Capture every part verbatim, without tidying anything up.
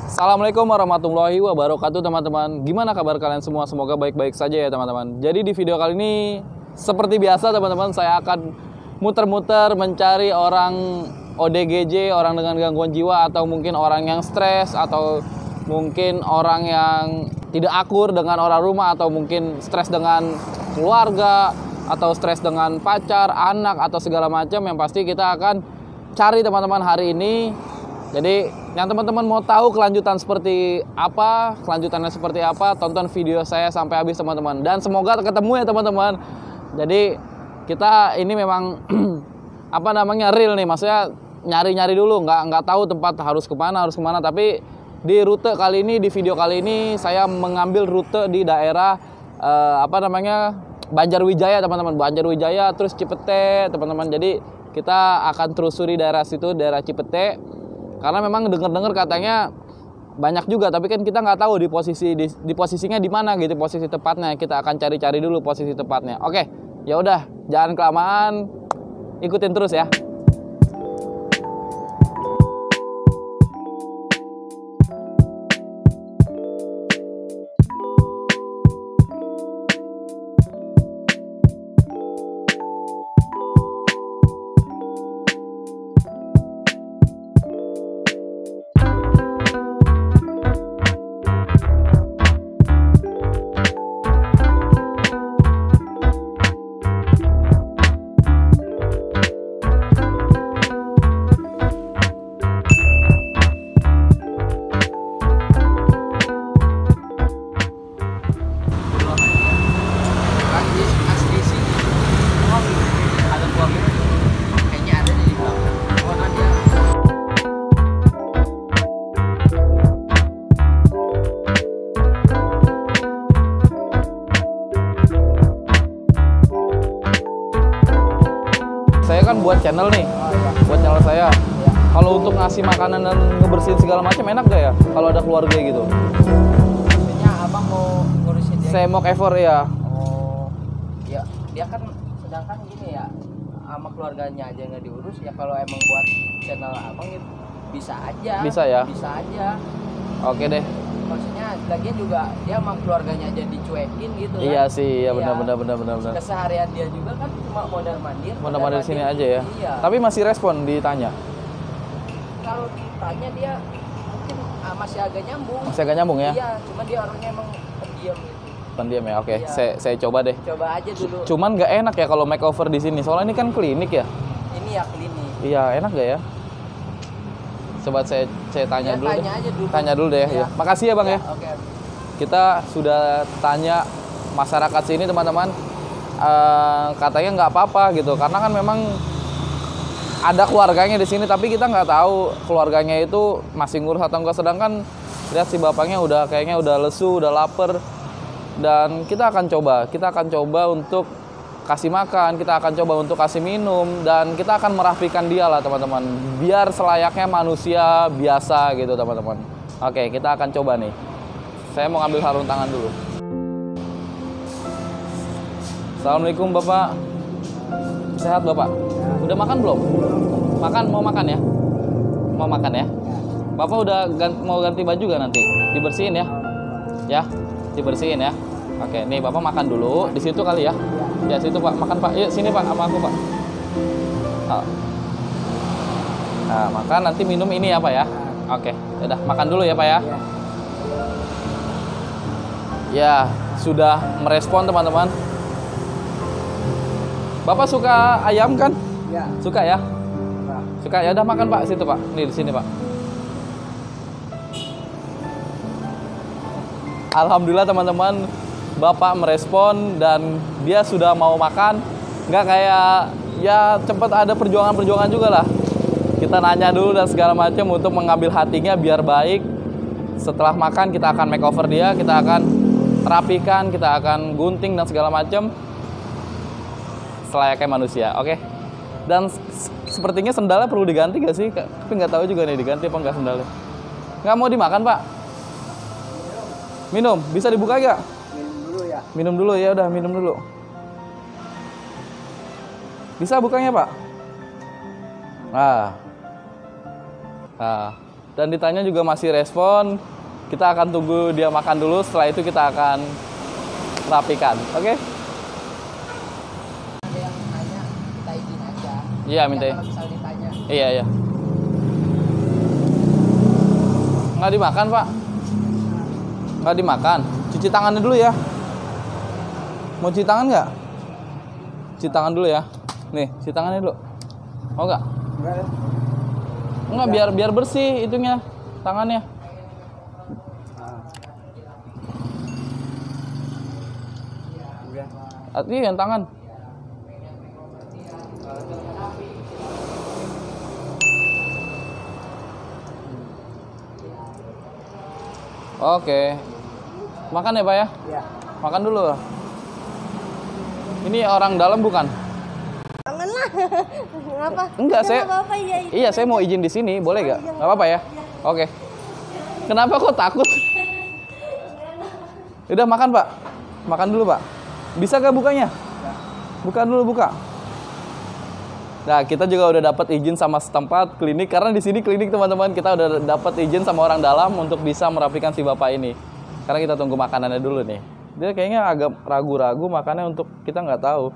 Assalamualaikum warahmatullahi wabarakatuh teman-teman. Gimana kabar kalian semua? Semoga baik-baik saja ya teman-teman. Jadi di video kali ini seperti biasa teman-teman, saya akan muter-muter mencari orang O D G J, orang dengan gangguan jiwa, atau mungkin orang yang stres, atau mungkin orang yang tidak akur dengan orang rumah, atau mungkin stres dengan keluarga, atau stres dengan pacar, anak, atau segala macam. Yang pasti kita akan cari teman-teman hari ini. Jadi yang teman-teman mau tahu kelanjutan seperti apa, kelanjutannya seperti apa, tonton video saya sampai habis teman-teman. Dan semoga ketemu ya teman-teman. Jadi kita ini memang apa namanya real nih, maksudnya nyari-nyari dulu, nggak nggak tahu tempat harus kemana harus kemana. Tapi di rute kali ini, di video kali ini saya mengambil rute di daerah eh, apa namanya Banjarwijaya teman-teman, Banjarwijaya terus Cipete teman-teman. Jadi kita akan telusuri daerah situ, daerah Cipete. Karena memang dengar-dengar katanya banyak juga, tapi kan kita nggak tahu di posisi di, di posisinya di mana gitu, posisi tepatnya. Kita akan cari-cari dulu posisi tepatnya. Oke, ya udah, jangan kelamaan, ikutin terus ya. Saya kan buat channel nih, buat channel saya. Kalau untuk ngasih makanan dan ngebersihin segala macam enak gak ya? Kalau ada keluarga gitu. Maksudnya abang mau ngurusin dia? Saya mau cover ya. Oh, ya dia kan sedangkan gini ya, sama keluarganya aja nggak diurus ya. Kalau emang buat channel abang ya bisa aja. Bisa ya? Bisa aja. Oke deh. Maksudnya lagian juga dia sama keluarganya aja dicuekin gitu kan. Iya sih, ya Iya. benar-benar benar-benar benar. Keseharian dia juga kan cuma mondar mandir. Mondar mandir sini aja ya. Iya. Tapi masih respon ditanya. Kalau ditanya dia mungkin ah, masih agak nyambung. Masih agak nyambung ya? Iya, cuma dia orangnya emang pendiam gitu. Pendiam ya. Oke, Iya. saya saya coba deh. Coba aja dulu. Cuman nggak enak ya kalau makeover di sini. Soalnya ini kan klinik ya. Ini ya klinik. Iya, enak gak ya? Coba saya saya tanya Ya, dulu tanya deh. aja dulu. Tanya dulu deh ya. Iya. Makasih ya, Bang ya. Oke. Kita sudah tanya masyarakat sini teman-teman, uh, katanya nggak apa-apa gitu, karena kan memang ada keluarganya di sini, tapi kita nggak tahu keluarganya itu masih ngurus atau enggak. Sedangkan lihat si bapaknya udah kayaknya udah lesu, udah lapar, dan kita akan coba, kita akan coba untuk kasih makan, kita akan coba untuk kasih minum, dan kita akan merapikan dia lah teman-teman, biar selayaknya manusia biasa gitu teman-teman. Oke, kita akan coba nih. Saya mau ngambil sarung tangan dulu. Assalamualaikum Bapak. Sehat Bapak? Udah makan belum? Makan, mau makan ya? Mau makan ya? Bapak udah ganti, mau ganti baju gak nanti? Dibersihin ya? Ya, dibersihin ya. Oke, nih Bapak makan dulu. Di situ kali ya? Ya situ Pak, makan Pak. Yuk sini Pak, sama aku Pak. Nah, makan, nanti minum ini ya Pak ya? Oke, udah makan dulu ya Pak ya? Ya, sudah merespon teman-teman. Bapak suka ayam kan? Ya. Suka ya? Suka ya, udah makan Pak, situ Pak. Nih di sini Pak. Alhamdulillah teman-teman, Bapak merespon dan dia sudah mau makan. Nggak kayak ya cepet, ada perjuangan-perjuangan juga lah. Kita nanya dulu dan segala macam untuk mengambil hatinya biar baik. Setelah makan kita akan makeover dia, kita akan rapikan, kita akan gunting dan segala macam selayaknya manusia, oke? Dan sepertinya sendalnya perlu diganti gak sih? Tapi nggak tahu juga nih diganti apa nggak sendalnya. Nggak mau dimakan Pak? Minum, bisa dibuka gak? Minum dulu ya. Minum dulu ya, udah minum dulu. Bisa bukanya Pak? Ah, ah. dan ditanya juga masih respon. Kita akan tunggu dia makan dulu, setelah itu kita akan rapikan. Oke? Ada yang nanya, kita izin aja. Iya, minta. Ya, kalau misal ditanya. Iya, iya. Nggak dimakan, Pak? Nggak dimakan. Cuci tangannya dulu ya. Mau cuci tangan nggak? Cuci tangan dulu ya. Nih, cuci tangannya dulu. Mau nggak? Enggak. Enggak, biar biar bersih itunya, tangannya. Artinya yang tangan. Oke. Makan ya, Pak ya? Iya. Makan dulu. Ini orang dalam bukan? Jangan lah. Kenapa? Enggak, saya. Apa-apa, iya, iya. Iya, saya mau izin di sini, boleh nggak? Nggak apa-apa ya? Oke. Kenapa kok takut? Udah makan, Pak. Makan dulu, Pak. Bisa gak bukanya? Buka dulu, buka. Nah, kita juga udah dapat izin sama setempat klinik, karena di sini klinik, teman-teman. Kita udah dapat izin sama orang dalam untuk bisa merapikan si bapak ini. Karena kita tunggu makanannya dulu nih. Dia kayaknya agak ragu-ragu makannya, untuk kita nggak tahu.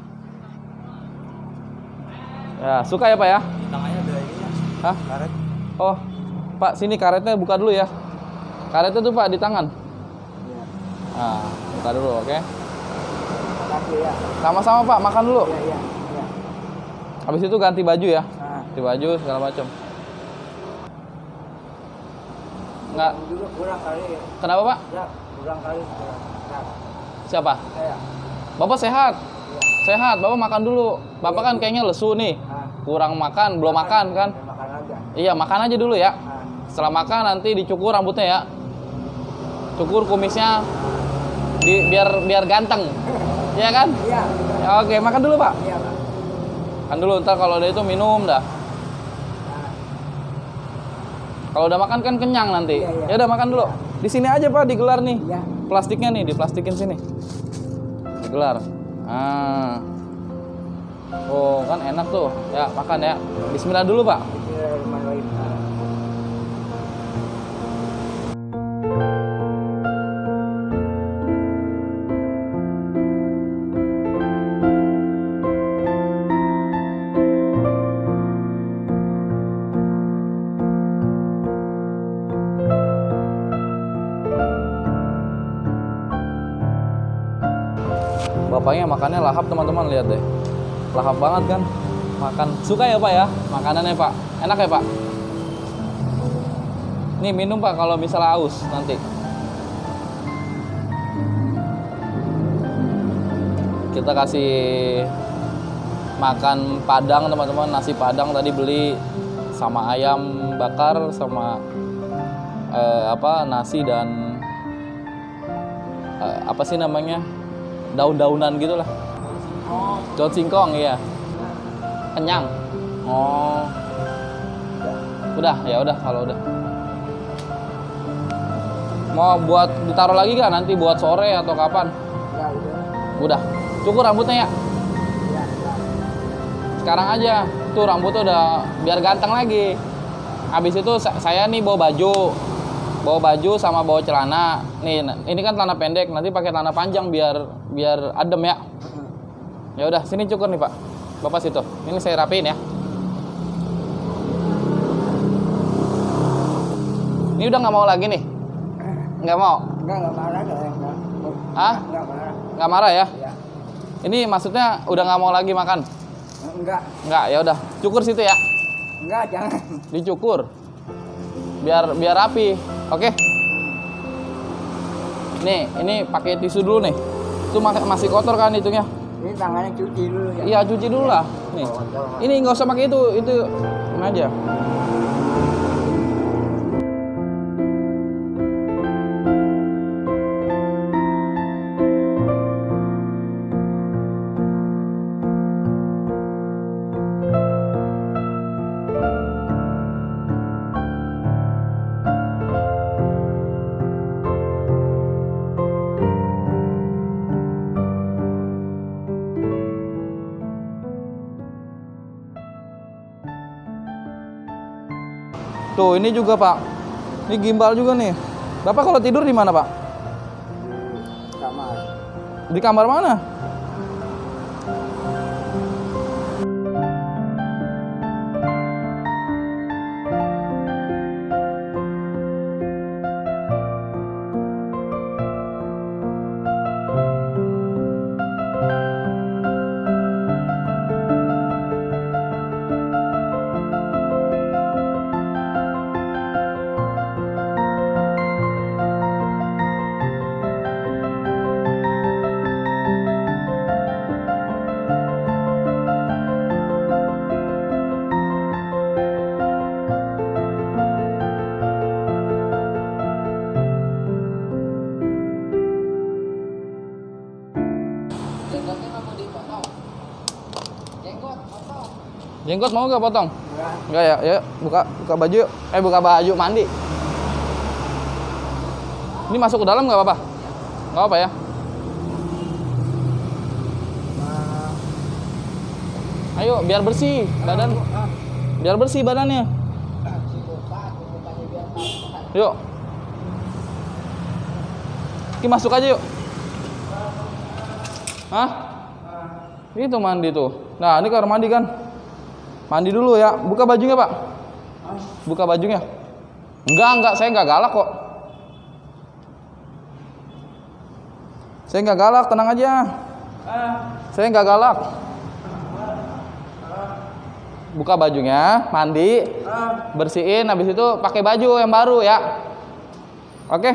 Ya, suka ya, Pak ya? Tangannya ada ininya. Hah? Karet. Oh, Pak, sini karetnya buka dulu ya. Karetnya tuh, Pak, di tangan. Iya. Nah, buka dulu, oke? Makasih ya. Sama-sama, Pak, makan dulu. Iya, iya. Iya. Habis itu ganti baju ya. Nah, Ganti baju segala macam. Nggak. dulu kurang kali. Kenapa, Pak? Ya, kurang kali. Kurang. Nah, Siapa? saya. Bapak sehat. Iya. Sehat, Bapak makan dulu. Bapak kan kayaknya lesu nih. Nah, Kurang makan, belum makan kan? ya, makan aja. Iya, makan aja dulu ya. Nah, Setelah makan nanti dicukur rambutnya ya. Cukur kumisnya di, biar biar ganteng. Iya kan? iya. Ya, oke, makan dulu, Pak. Iya, Pak. Makan dulu, ntar kalau udah itu minum dah. Nah, Kalau udah makan kan kenyang nanti. Iya, iya. Ya udah makan dulu. Di sini aja, Pak, digelar nih. iya. Plastiknya nih, diplastikin sini. Digelar. Ah. Oh, kan enak tuh. Ya, makan ya. Bismillah dulu, Pak. Bismillahirrahmanirrahim. Nah. Bapaknya makannya lahap, teman-teman, lihat deh. Lahap banget kan? Makan. Suka ya, Pak ya? Makanannya, Pak. Enak ya, Pak? Nih, minum, Pak, kalau misalnya haus nanti. Kita kasih makan padang, teman-teman. Nasi padang tadi beli sama ayam bakar, sama eh, apa nasi dan eh, apa sih namanya? Daun-daunan gitulah. Daun singkong, iya. Kenyang. Oh. Udah, ya udah kalau udah. Mau buat ditaruh lagi gak nanti buat sore atau kapan? Ya, udah. Udah. Cukur rambutnya ya. Ya, ya. Sekarang aja. Tuh rambutnya udah biar ganteng lagi. Habis itu sa- saya nih bawa baju. Bawa baju sama bawa celana. Nih, ini kan celana pendek, nanti pakai celana panjang biar biar adem ya. Ya udah, sini cukur nih, Pak. Bapak situ. Ini saya rapiin ya. Ini udah nggak mau lagi nih? Nggak mau? Enggak, enggak marah enggak. Enggak. Hah? Enggak marah. Nggak marah ya? Ya. Ini maksudnya udah nggak mau lagi makan? Enggak. Nggak, ya udah. Cukur situ ya. Enggak, jangan. Dicukur. Biar biar rapi. Oke? Nih, ini pakai tisu dulu nih. Itu ma- masih kotor kan itunya? Ini tangannya cuci dulu ya. Iya, cuci dulu lah. Nih. Ini nggak usah pakai itu, itu ini aja. Tuh, ini juga Pak. Ini gimbal juga nih. Bapak kalau tidur di mana Pak? Kamar. Di kamar mana? Jenggotnya nggak mau dipotong. Jenggot, potong. Jenggot mau nggak potong? Enggak ya, ya buka buka baju yuk. Eh buka baju mandi. Ini masuk ke dalam nggak apa-apa? Nggak apa ya? Ayo biar bersih badan, biar bersih badannya. Yuk. Ki masuk aja yuk. Hah? Itu mandi tuh. Nah, ini kamar mandi kan? Mandi dulu ya. Buka bajunya, Pak. Buka bajunya. Enggak, enggak. Saya enggak galak kok. Saya enggak galak, tenang aja. Saya enggak galak. Buka bajunya, mandi, bersihin, habis itu pakai baju yang baru ya. Oke.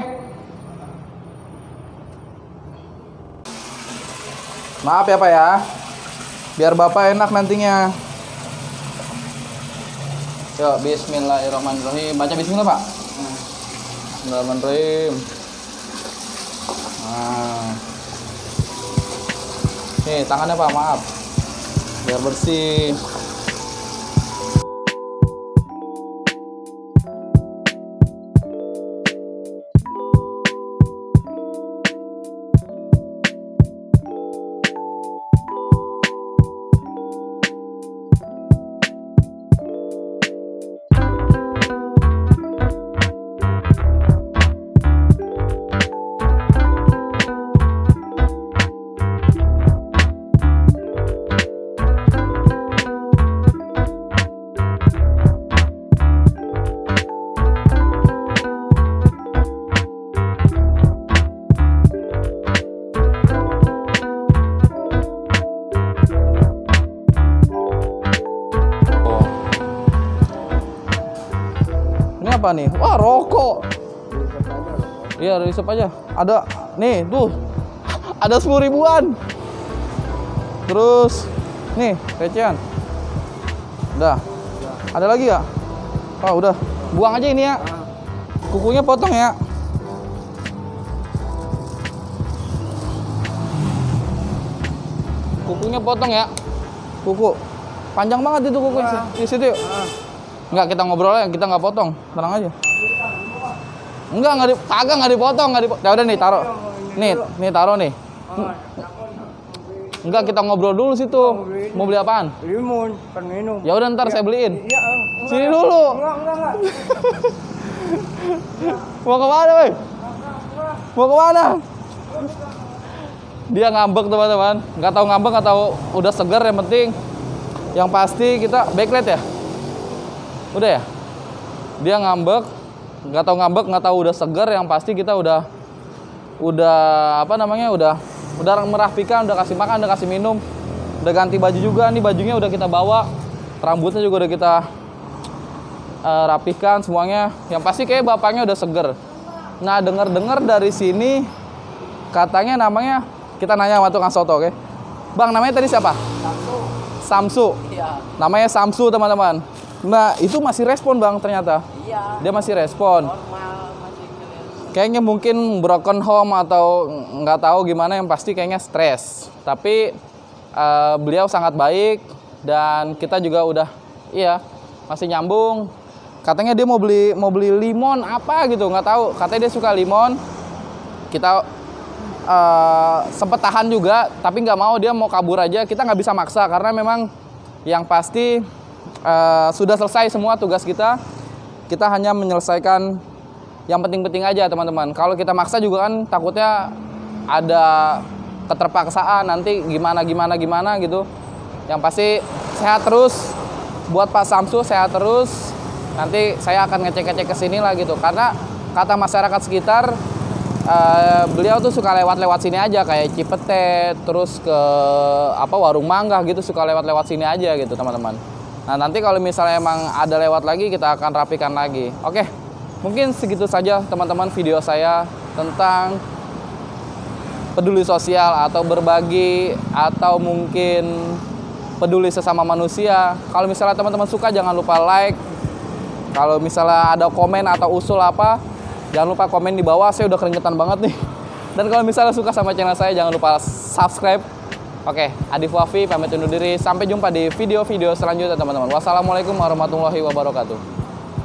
Maaf ya Pak ya, biar Bapak enak nantinya. Yuk, bismillahirrahmanirrahim. Baca bismillah Pak. Bismillahirrahmanirrahim. Nah. Nih tangannya Pak, maaf. Biar bersih. Apa nih? Wah, rokok. Iya, resep aja. Ada nih, tuh. Ada sepuluh ribuan. Terus nih, recehan. Udah. Ada lagi ya? Oh, udah. Buang aja ini ya. Kukunya potong ya. Kukunya potong ya. Kuku. Panjang banget itu kuku di situ. Yuk. Enggak, kita ngobrol aja, kita nggak potong, tenang aja. Enggak, nggak di, kagak nggak dipotong, nggak dipotong. Ya udah nih, taruh. Nih, nih taruh nih. Enggak, kita ngobrol dulu situ. Mau beli apaan? Limun, minum. Ya udah ntar saya beliin. Iya, Sini dulu. enggak, enggak, enggak. Mau kemana, weh? Mau kemana? Dia ngambek teman-teman. Nggak tahu ngambek, nggak tahu udah segar, yang penting. Yang pasti kita backlight ya. Udah ya, dia ngambek, nggak tahu ngambek, nggak tahu udah seger, yang pasti kita udah, udah apa namanya, udah, udah merapikan, udah kasih makan, udah kasih minum, udah ganti baju juga, nih bajunya udah kita bawa, rambutnya juga udah kita uh, rapihkan semuanya, yang pasti kayak bapaknya udah seger. Nah, dengar-dengar dari sini, katanya namanya, kita nanya sama tukang soto, oke? Bang, namanya tadi siapa? Samsu. Samsu. Iya. Namanya Samsu teman-teman. Nah, itu masih respon Bang ternyata. Iya. Dia masih respon. Normal masih keren. Kayaknya mungkin broken home atau nggak tahu gimana, yang pasti kayaknya stres. Tapi uh, beliau sangat baik dan kita juga udah, iya, masih nyambung. Katanya dia mau beli mau beli limon apa gitu, nggak tahu. Katanya dia suka limon. Kita uh, sempet tahan juga, tapi nggak mau, dia mau kabur aja. Kita nggak bisa maksa karena memang yang pasti Uh, sudah selesai semua tugas kita. kita hanya menyelesaikan yang penting-penting aja teman-teman. Kalau kita maksa juga kan takutnya ada keterpaksaan nanti gimana gimana gimana gitu. Yang pasti sehat terus buat Pak Samsu, sehat terus. Nanti saya akan ngecek-ngecek ke sini lah gitu. Karena kata masyarakat sekitar uh, beliau tuh suka lewat-lewat sini aja kayak Cipete, terus ke apa warung mangga gitu, suka lewat-lewat sini aja gitu teman-teman. Nah, nanti kalau misalnya emang ada lewat lagi kita akan rapikan lagi. Oke. Mungkin segitu saja teman-teman video saya tentang peduli sosial atau berbagi atau mungkin peduli sesama manusia. Kalau misalnya teman-teman suka jangan lupa like. Kalau misalnya ada komen atau usul apa, jangan lupa komen di bawah. Saya udah keringetan banget nih. Dan kalau misalnya suka sama channel saya jangan lupa subscribe. Oke, Adif Wafi pamit undur diri. Sampai jumpa di video-video selanjutnya teman-teman. Wassalamualaikum warahmatullahi wabarakatuh.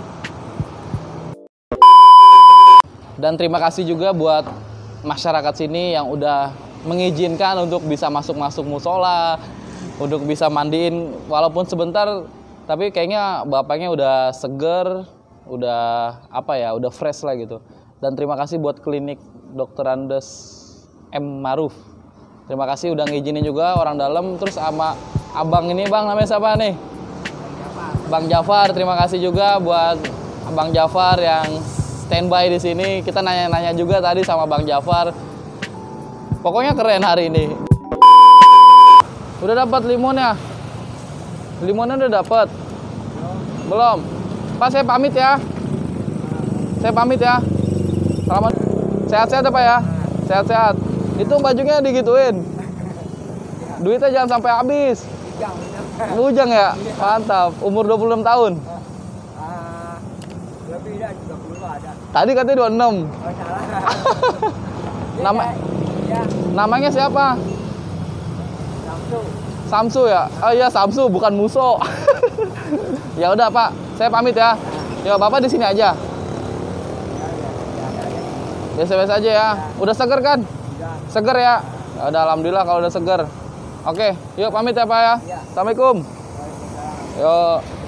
Dan terima kasih juga buat masyarakat sini yang udah mengizinkan untuk bisa masuk-masuk musola, untuk bisa mandiin walaupun sebentar, tapi kayaknya bapaknya udah seger, udah apa ya, udah fresh lah gitu. Dan terima kasih buat klinik Dokter Andes M. Maruf. Terima kasih udah ngizinin juga orang dalam. Terus sama abang ini, bang namanya siapa nih? Bang Jafar. Terima kasih juga buat Bang Jafar yang standby di sini. Kita nanya-nanya juga tadi sama Bang Jafar. Pokoknya keren hari ini. Udah dapat limonnya? Limonnya udah dapat? Belum. Pak saya pamit ya. Saya pamit ya. Selamat. Sehat-sehat ya Pak ya. Sehat-sehat. Itu bajunya digituin. Duitnya jangan sampai habis. Bujang ya? Mantap. Umur dua puluh enam tahun. Lebih dah, tiga puluh ada. Tadi katanya dua puluh enam. Oh, salah. Nama Ya, namanya siapa? Samsu. Samsu ya? Oh iya Samsu, bukan Muso. Ya udah Pak, saya pamit ya. Ya Bapak di sini aja. Biasa-biasa aja ya. Udah seger kan? Seger ya? Ya udah alhamdulillah kalau udah seger. Oke, yuk pamit ya Pak ya. Assalamualaikum. Yuk.